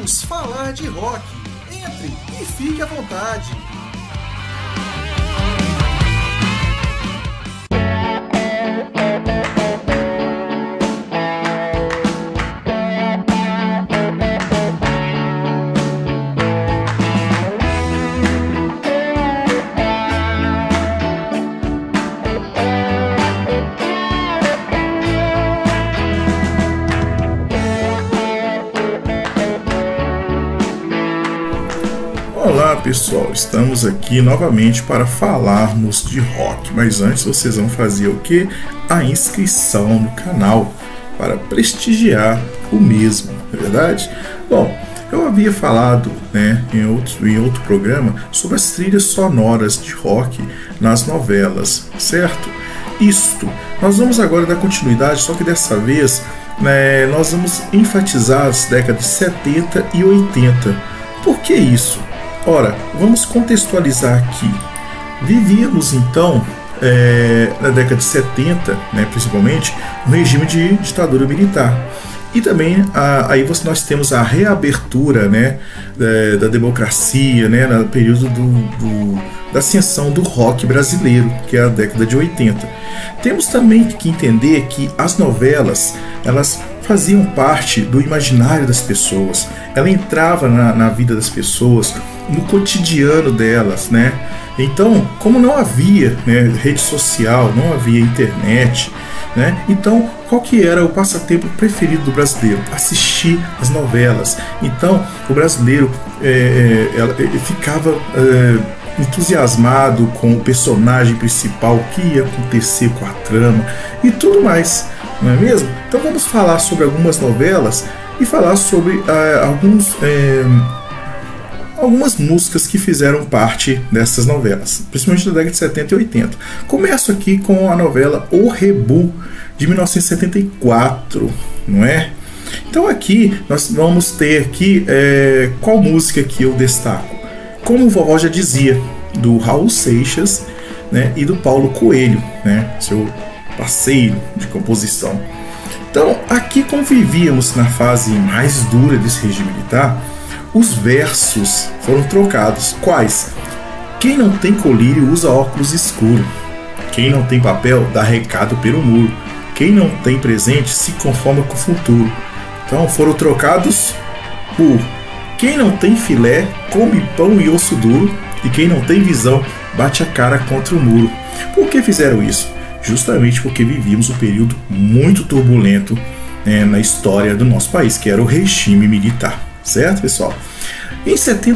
Vamos falar de rock. Entre e fique à vontade. Olá pessoal, estamos aqui novamente para falarmos de rock, mas antes vocês vão fazer o que? A inscrição no canal para prestigiar o mesmo, não é verdade? Bom, eu havia falado em outro programa sobre as trilhas sonoras de rock nas novelas, certo? Nós vamos agora dar continuidade, só que dessa vez nós vamos enfatizar as décadas de 70 e 80. Por que isso? Ora, vamos contextualizar aqui. Vivíamos então, na década de 70, principalmente, um regime de ditadura militar. E também nós temos a reabertura da democracia, no período da ascensão do rock brasileiro, que é a década de 80. Temos também que entender que as novelas, elas faziam parte do imaginário das pessoas. Ela entrava na vida das pessoas, no cotidiano delas, Então, como não havia rede social, não havia internet, então qual que era o passatempo preferido do brasileiro? Assistir as novelas. Então, o brasileiro ficava entusiasmado com o personagem principal, o que ia acontecer com a trama e tudo mais, não é mesmo? Então vamos falar sobre algumas novelas e falar sobre algumas músicas que fizeram parte dessas novelas, principalmente da década de 70 e 80. Começo aqui com a novela O Rebu, de 1974, não é? Então aqui nós vamos ter aqui qual música que eu destaco? Como o vovó já dizia, do Raul Seixas e do Paulo Coelho, seu parceiro de composição. Então aqui convivíamos na fase mais dura desse regime militar. Os versos foram trocados. Quais? Quem não tem colírio usa óculos escuro. Quem não tem papel dá recado pelo muro. Quem não tem presente se conforma com o futuro. Então foram trocados por quem não tem filé come pão e osso duro. E quem não tem visão bate a cara contra o muro. Por que fizeram isso? Justamente porque vivíamos um período muito turbulento na história do nosso país, que era o regime militar. Certo, pessoal? Em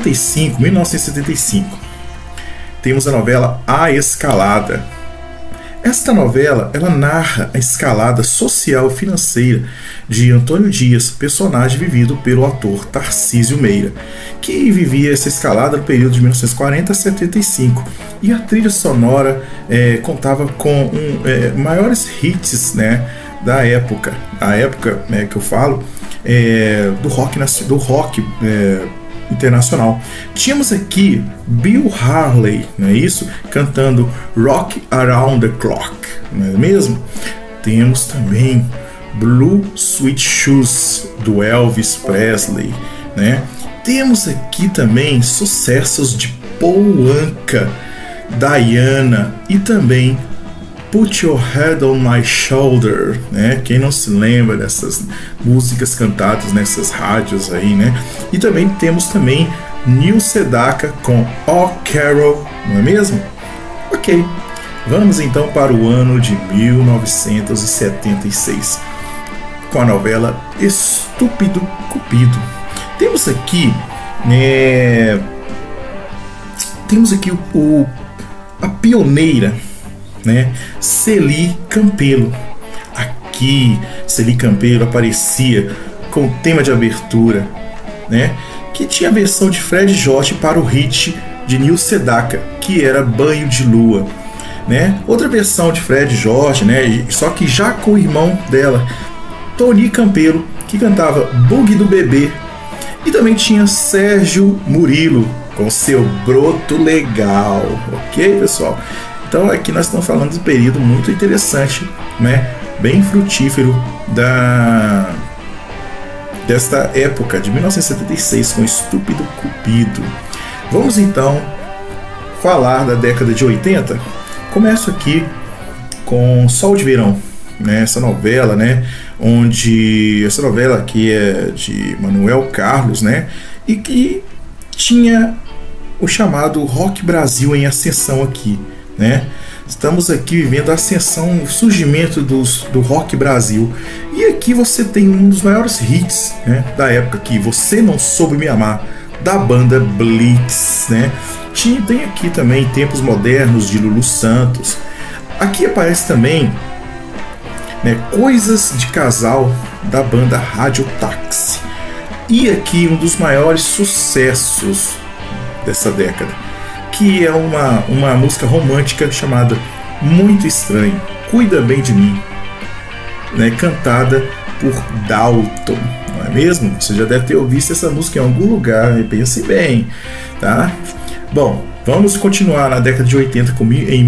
1975, temos a novela A Escalada. Esta novela, ela narra a escalada social e financeira de Antônio Dias, personagem vivido pelo ator Tarcísio Meira, que vivia essa escalada no período de 1940 a 75. E a trilha sonora contava com maiores hits da época. A época que eu falo do rock internacional. Tínhamos aqui Bill Haley, não é isso? Cantando Rock Around the Clock, não é mesmo? Temos também Blue Sweat Shoes, do Elvis Presley, Temos aqui também sucessos de Paul Anka, Diana e também Put Your Head on My Shoulder, Quem não se lembra dessas músicas cantadas nessas rádios aí, E também temos também Neil Sedaka com Oh Carol, não é mesmo? Ok, vamos então para o ano de 1976, com a novela Estúpido Cupido. Temos aqui a pioneira, Celi Campelo. Aqui Celi Campelo aparecia com o tema de abertura, que tinha a versão de Fred Jorge para o hit de Neil Sedaka, que era Banho de Lua, outra versão de Fred Jorge, só que já com o irmão dela, Tony Campelo, que cantava Bug do Bebê. E também tinha Sérgio Murilo com seu Broto Legal, ok, pessoal? Então aqui nós estamos falando de um período muito interessante, bem frutífero desta época de 1976 com Estúpido Cupido. Vamos então falar da década de 80. Começo aqui com Sol de Verão, né? Essa novela, né? Essa novela aqui é de Manuel Carlos, né? E que tinha o chamado Rock Brasil em ascensão aqui, né? Estamos aqui vivendo a ascensão, o surgimento do Rock Brasil. E aqui você tem um dos maiores hits, né, da época aqui, Você Não Soube Me Amar, da banda Blitz, né? Tem aqui também Tempos Modernos, de Lulu Santos. Aqui aparece também, né, Coisas de Casal, da banda Rádio Táxi. E aqui um dos maiores sucessos dessa década, que é uma música romântica chamada Muito Estranho, Cuida Bem de Mim, né, cantada por Dalton, não é mesmo? Você já deve ter ouvido essa música em algum lugar, pense bem, tá? Bom, vamos continuar na década de 80 em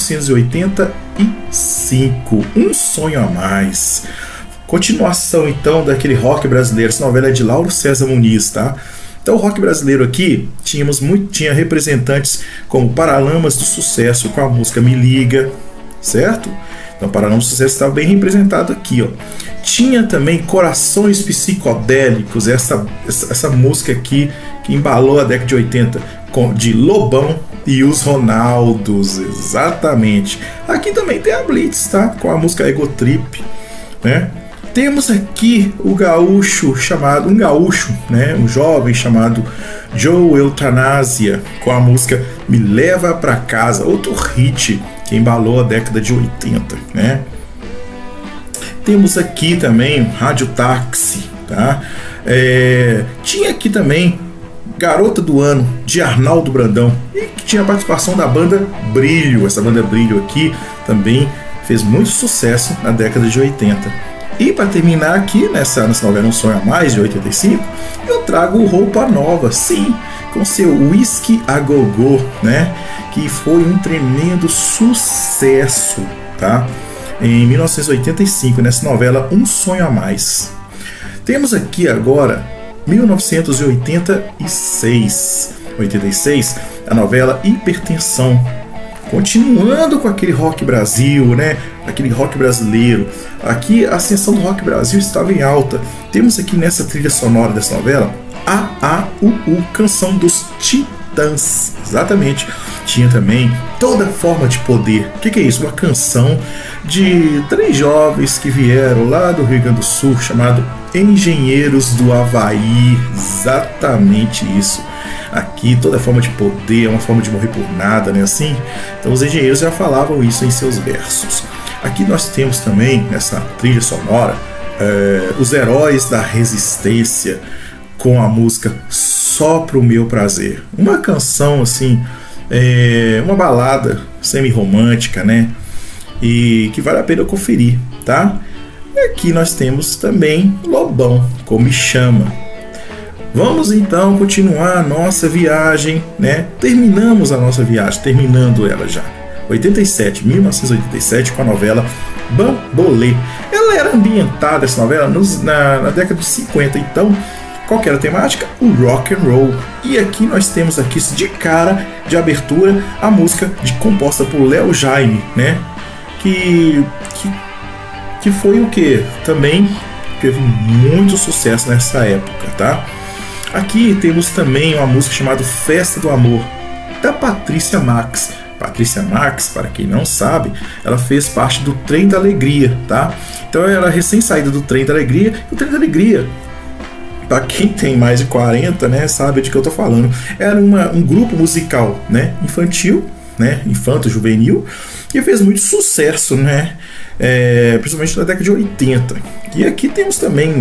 1985, Um Sonho a Mais. Continuação então daquele rock brasileiro. Essa novela é de Lauro César Muniz, tá? Então o rock brasileiro aqui tinha representantes como Paralamas do Sucesso com a música Me Liga, certo? Então Paralamas do Sucesso estava bem representado aqui, ó. Tinha também Corações Psicodélicos, essa música aqui que embalou a década de 80, de Lobão e os Ronaldos, exatamente. Aqui também tem a Blitz, tá? Com a música Ego Trip, né? Temos aqui um gaúcho, né? Um jovem chamado Joe Eutanásia, com a música Me Leva Pra Casa, outro hit que embalou a década de 80, né? Temos aqui também Rádio Táxi, tá? Tinha aqui também Garota do Ano, de Arnaldo Brandão, e que tinha a participação da banda Brilho. Essa banda Brilho aqui também fez muito sucesso na década de 80. E para terminar aqui, nessa novela Um Sonho a Mais, de 85, eu trago o Roupa Nova, sim, com seu Whisky a Gogô, né? Que foi um tremendo sucesso, tá? Em 1985, nessa novela Um Sonho a Mais. Temos aqui agora 1986, a novela Hipertensão. Continuando com aquele rock Brasil, né? Aquele rock brasileiro. Aqui a ascensão do rock Brasil estava em alta. Temos aqui nessa trilha sonora dessa novela Canção dos Titãs. Exatamente. Tinha também Toda Forma de Poder. O que é isso? Uma canção de 3 jovens que vieram lá do Rio Grande do Sul, chamado Engenheiros do Havaí. Exatamente isso. Aqui Toda Forma de Poder é uma forma de morrer por nada, né? Assim, então os engenheiros já falavam isso em seus versos. Aqui nós temos também nessa trilha sonora os Heróis da Resistência, com a música Só Pro Meu Prazer, uma canção assim, uma balada semi-romântica, né? E que vale a pena conferir, tá? E aqui nós temos também Lobão, com Me Chama. Vamos então continuar a nossa viagem, né? Terminamos a nossa viagem, terminando ela já. 1987, com a novela Bambolê. Ela era ambientada, essa novela, na década de 50. Então, qual que era a temática? O rock and roll. E aqui nós temos aqui de cara, de abertura, a música composta por Léo Jaime, né? Que foi o que? Também teve muito sucesso nessa época, tá? Aqui temos também uma música chamada Festa do Amor, da Patrícia Marx. Patrícia Marx, para quem não sabe, ela fez parte do Trem da Alegria, tá? Então ela era recém-saída do Trem da Alegria. E o Trem da Alegria, para quem tem mais de 40, né, sabe de que eu tô falando, era um grupo musical, né, infantil, né, infanto-juvenil, que fez muito sucesso, né, principalmente na década de 80. E aqui temos também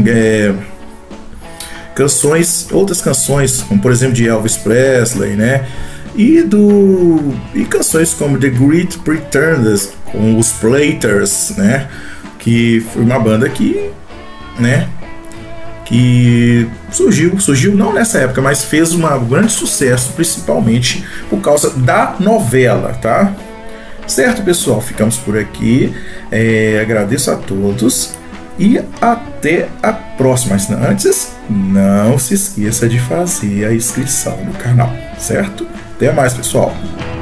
outras canções, como por exemplo de Elvis Presley, né? E canções como The Great Pretenders, com os Platers, né? Que foi uma banda que surgiu não nessa época, mas fez um grande sucesso, principalmente por causa da novela, tá? Certo, pessoal? Ficamos por aqui. Agradeço a todos e até a próxima. Mas antes, não se esqueça de fazer a inscrição no canal, certo? Até mais, pessoal!